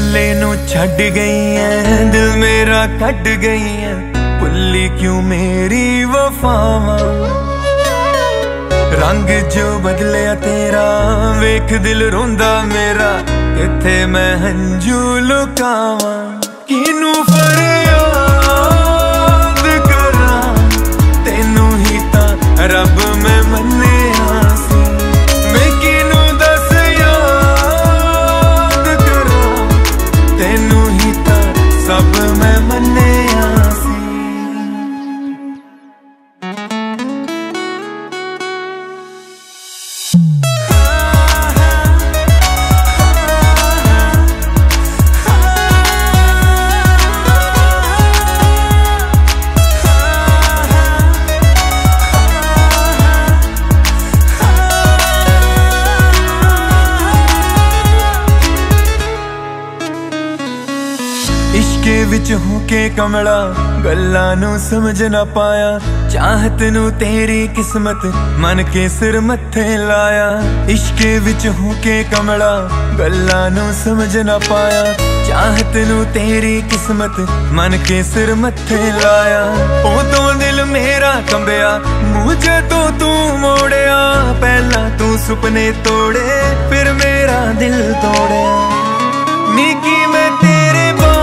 कल्ले नू छड़ गई है, दिल मेरा कट गई है, भुल्ली क्यों मेरी वफावां। रंग जो बदलिया तेरा, वेख दिल रोंदा मेरा, किथे मैं हंजू लुकावां। किनू फरियाद करा, तेनू ही तां रब मैं मन्निया सी। मैं किनू दस याद करा, तेनू ही तां सब मैं मन्निया सी। इश्के विच हूं के कमला, गल्लां नू समझ ना पाया। चाहत नू तेरी किस्मत मन के सिर मत्थे लाया। इश्के विच हूं के कमला, गल्लां नू समझ ना पाया। चाहत नू तेरी किस्मत मन के सिर मत्थे लाया। उदों दिल मेरा कंबिया, मुझे तो तू मोड़िया। पहला तू सुपने तोड़े, फिर मेरा दिल तोड़िया। निकी मैं तेरे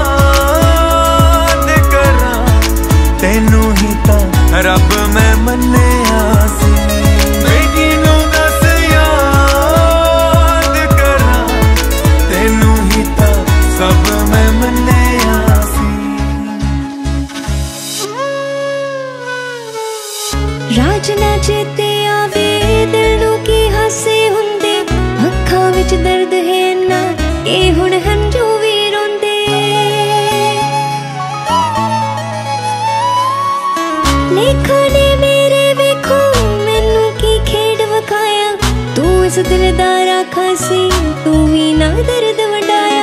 तेनू ही तां रब मैं मन्निया सी। मैं किनू दस याद करा, तेनू ही तां सब मैं मन्निया सी। राज ना चेते आवे, दिल नू की हासे हुंदे। अखां विच दर्द है ना, ए हुण हंजू वी रोंदे। लेखा ने मेरे वेखो, मैनू की खेड वखाया। तू इस दिल दा राखा सी, तू ही ना दर्द वंडाया।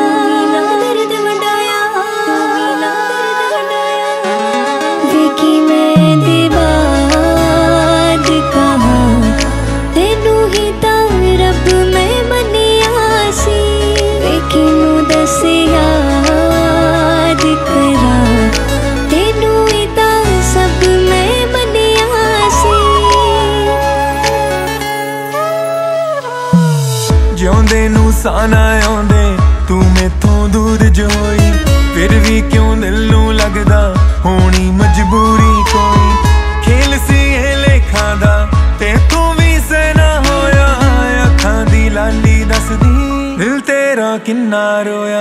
वेखी मैं दे बाद कहा, तेनू ही तां रब मैं मन्निया सी। वेखी नू दस याद करा, तेनू ही तां सब मैं मन्निया सी। जिउंदे नू साना आउंदे, तू मैथों दूर जो होई। फिर भी क्यों दिल नू लगदा, होनी मजबूरी कोई। खेल सी ए लेखां दा, तेथों भी सहना होया। अखां दी लाली दसदी, दिल तेरा किन्ना रोया।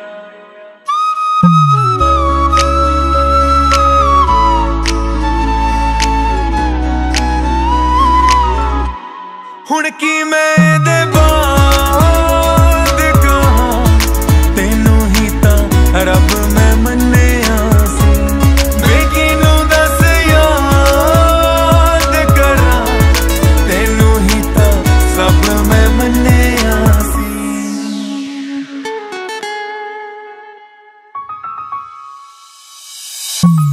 हुण की मैं दे बाद कहा, तेनू ही तां रब मैं मन्निया सी। मैं किनू दस याद करा, तेनू ही तां सब मैं मन्निया सी।